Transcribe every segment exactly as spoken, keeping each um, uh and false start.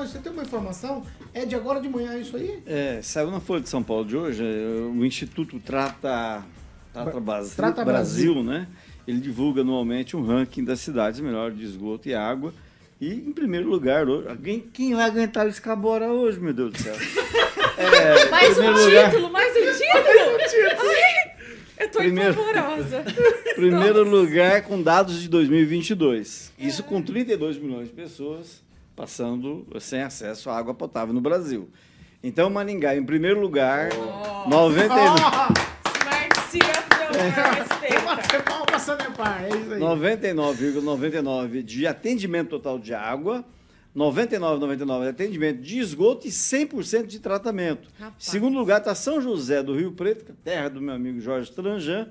Você tem uma informação? É de agora de manhã isso aí? É, saiu na Folha de São Paulo de hoje, o Instituto Trata, Trata, Brasil, Trata Brasil, Brasil, né? Ele divulga anualmente um ranking das cidades melhores de esgoto e água. E, em primeiro lugar, hoje, alguém, quem vai aguentar o Escabora hoje, meu Deus do céu? É, mais um lugar, título, mais um título! Ai, eu tô primeiro, empolvorosa. Primeiro lugar com dados de dois mil e vinte e dois. Isso com trinta e dois milhões de pessoas passando sem acesso à água potável no Brasil. Então, Maringá, em primeiro lugar, oh. noventa e nove... Oh. Smart City of the World, respeita. noventa e nove vírgula noventa e nove de atendimento total de água, noventa e nove vírgula noventa e nove de atendimento de esgoto e cem por cento de tratamento. Rapaz. Segundo lugar está São José do Rio Preto, terra do meu amigo Jorge Tranjan.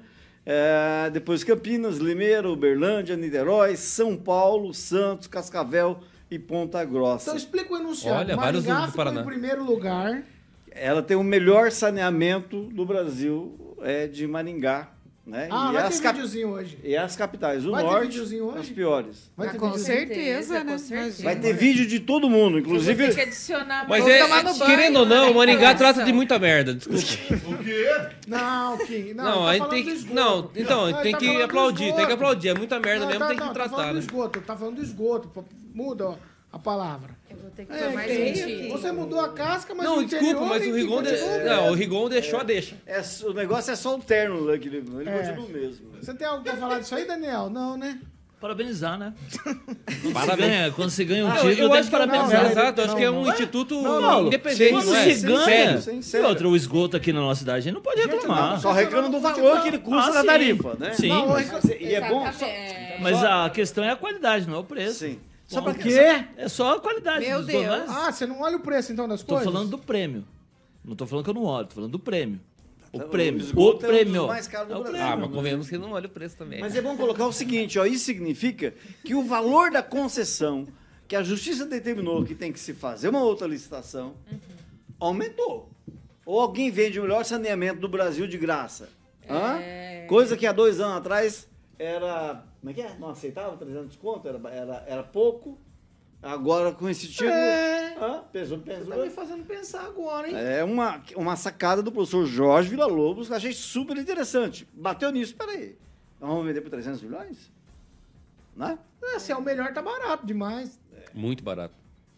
É, depois Campinas, Limeira, Uberlândia, Niterói, São Paulo, Santos, Cascavel e Ponta Grossa. Então explica o enunciado. Olha, Maringá vários do ficou Paraná. em primeiro lugar. Ela tem o melhor saneamento do Brasil, é de Maringá. Né? Ah, e vai as ter cap... videozinho hoje. E as capitais, o vai norte, ter videozinho hoje? as piores. Vai ah, ter com certeza, certeza, né? com certeza. Vai ter vídeo de todo mundo, inclusive... Tem que adicionar Mas mais. é, querendo ou não, o Maringá trata de muita merda, desculpa. O quê? Não, Kim, não, Não, tá aí tem que... Não, então, não, tem tá que aplaudir, tem que aplaudir. É muita merda não, mesmo, tá, tem que não, tratar, tá falando né? do esgoto, tá falando do esgoto. Muda ó, a palavra. Eu vou ter que É, pôr mais que- um título. Você mudou a casca, mas Não, o desculpa, interior mas em o que Rigon... De... continua o Não, o mesmo. Rigon deixou a deixa. É, o negócio é só o terno, né, que ele, ele É. continua o mesmo. Você tem algo pra falar disso aí, Daniel? Não, né? Parabenizar, né? Quando Parabéns. você ganha, quando você ganha um Não, título, eu tem acho que que parabenizar. não, Exato, eu acho não, que é não. um instituto Não, não, independente, Quando não é? você Sim, ganha, sério, sim, e sério. outra, o esgoto aqui na nossa cidade, a gente não pode Gente, reclamar. não, Só reclama do valor que ele custa Ah, na sim. tarifa, né? Sim. Não, mas- mas- E é bom... Só, Exatamente. Mas a questão é a qualidade, não é o preço. sim. Só Só pra pra quê? É só a qualidade Meu dos Deus. donuts. Ah, você não olha o preço então das Tô coisas? falando do prêmio. Não tô falando que eu não olho, tô falando do prêmio. O O prêmio. O esgoto é um dos prêmio. mais caros do É o Brasil. prêmio. Ah, mas convenhamos que não olha o preço também. Mas é bom colocar o seguinte, ó, isso significa que o valor da concessão que a justiça determinou que tem que se fazer uma outra licitação aumentou. Ou alguém vende o melhor saneamento do Brasil de graça. Hã? É. Coisa que há dois anos atrás era... Como é que é? Não aceitava trezentos conto? Era, era, era pouco. Agora com esse título... É. Hã? Pesou, Tá pesou. me fazendo pensar agora, hein? É uma, uma sacada do professor Jorge Villa-Lobos que eu achei super interessante. Bateu nisso, peraí. Nós vamos vender por trezentos milhões? Né? É, se é o melhor, tá barato demais. Muito barato.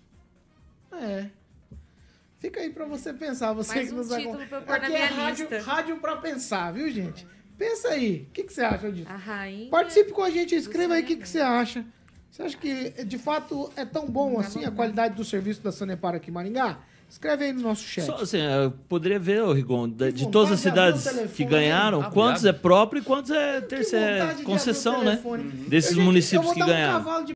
É. Fica aí pra você pensar, você Mais que um nos título acompanha. pra eu pôr na Aqui é minha rádio, lista. rádio pra pensar, viu, gente? Pensa aí. O que, que você acha disso? A rainha. Participe com a gente, escreva aí o que, que saneamento. você acha. Você acha que, de fato, é tão bom assim a qualidade do serviço da Sanepar aqui em Maringá? Escreve aí no nosso chat. Só assim, eu poderia ver, ô, Rigon, da- de vontade todas as de abrir o cidades telefone, que ganharam, abre, quantos abre. é próprio e quantos é Que terceira vontade de abrir o concessão, né? telefone. Desses Eu, gente, municípios eu vou que dar um ganharam. cavalo de